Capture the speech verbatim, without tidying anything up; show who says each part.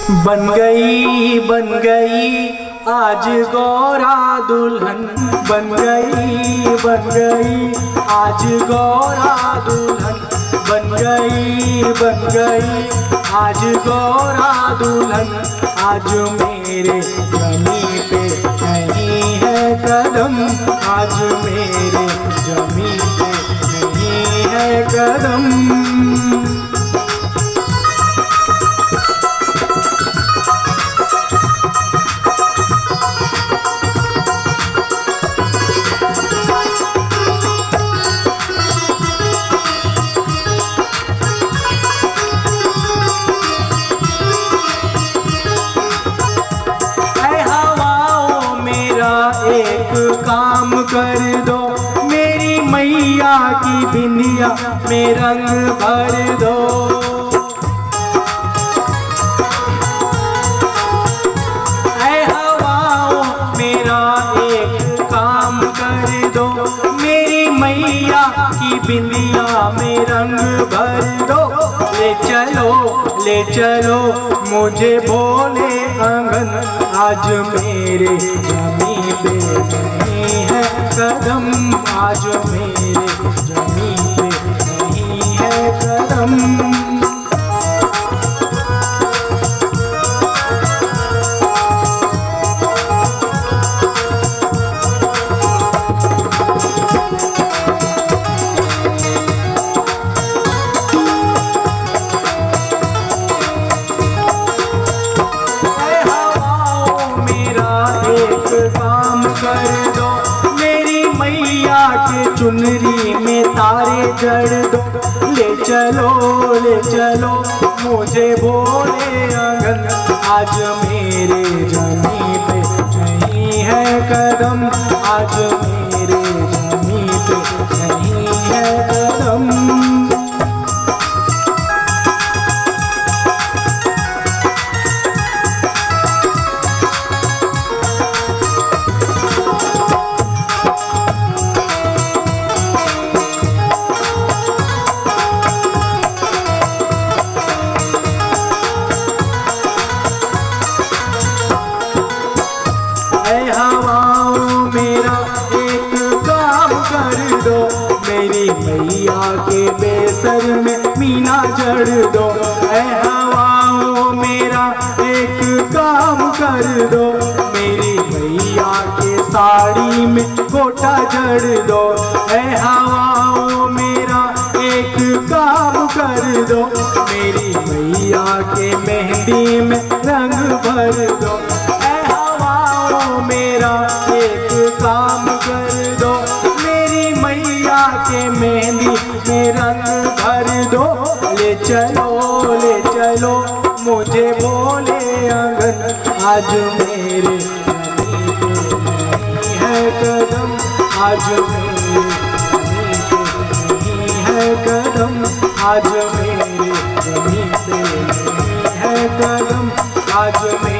Speaker 1: बन गई बन गई आज गौरा दुल्हन, बन गई बन गई आज गौरा दुल्हन, बन गई बन गई आज गौरा दुल्हन। आज मेरे जमी पे नहीं है कदम, आज मेरे जमी पे नहीं है कदम। एक काम कर दो मेरी मैया की बिंदिया में रंग भर दो। ऐ हवाओं मेरा एक काम कर दो मेरी मैया की बिंदिया में रंग भर दो। ले चलो ले चलो मुझे भोले आंगन, आज मेरे जमी पे नहीं है कदम, आज मेरे जमी पे नहीं है कदम। काम कर दो मेरी मैया के चुनरी में तारे जड़ दो। ले चलो ले चलो मुझे भोले आंगन, आज मेरे जमी पे नहीं है कदम, आज मेरे जमी पे नहीं है कदम। हवाओं मेरा एक काम कर दो मेरी मैया के बेसर में मीना जड़ दो। ऐ हवाओं मेरा एक काम कर दो मेरी मैया के साड़ी में कोटा जड़ दो। ऐ हवाओं मेरा एक काम कर दो मेरी मैया के मेहंदी में रंग भर दो। मेरा एक काम कर दो मेरी मैया के मेहंदी में रंग भर दो। ले चलो ले चलो मुझे भोले आंगन, आज मेरे जमी पे नहीं है कदम, आज मेरे जमी पे नहीं है कदम, आज मेरे जमी पे नहीं है कदम, आज मेरे